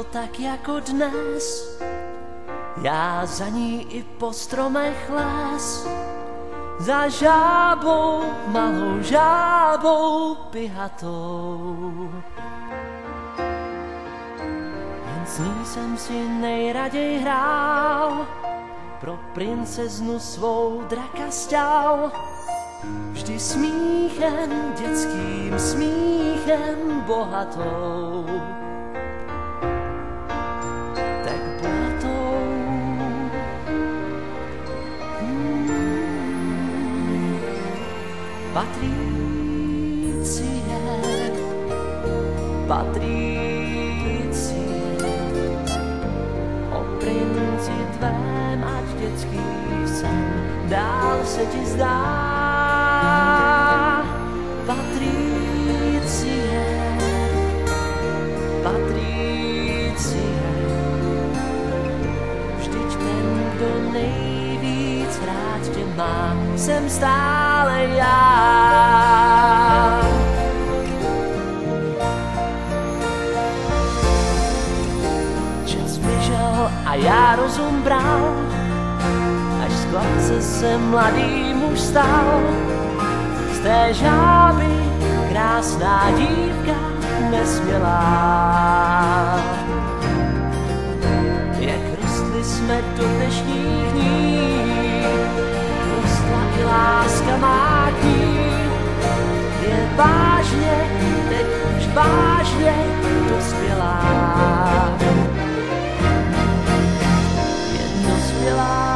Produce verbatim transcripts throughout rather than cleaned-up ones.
tak jako dnes, já za ní i po stromech les, za žábou, malou žábou pihatou. Jen s ní jsem si nejraději hrál, pro princeznu svou draka sťal. Vždy smíchem, dětským smíchem bohatou. Tak bohatou. Hmm. Patricie, Patricie, o princi tvém, ať dětský sen dál se ti zdá. Patricie, Patricie, vždyť ten, kdo nejvíc rád tě má, jsem stále já. Čas běžel a já rozum bral, až z chlapce se mladý muž stal. Z té žáby krásná dívka nesmělá. Jak rostli jsme do dnešních dní, rostla i láska má k ní. Je vážně, teď už vážně dospělá. Je dospělá.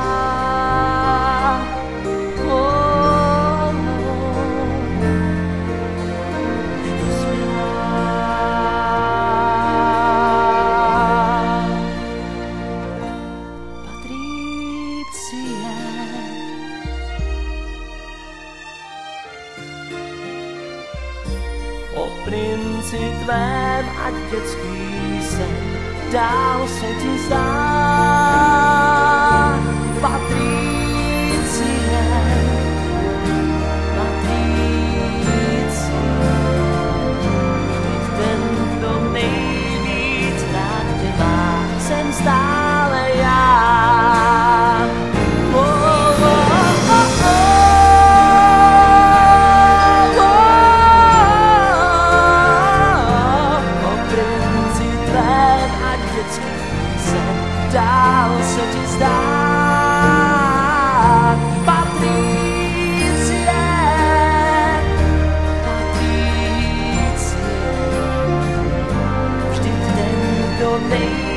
O princi tvém, ať dětský sen dál se ti zdá. Patricie, Patricie, vždyť ten, kdo nejvíc rád tě má, jsem stále já. Dál se ti zdá. Patricie, Patricie, vždyť ten, kdo nejvíc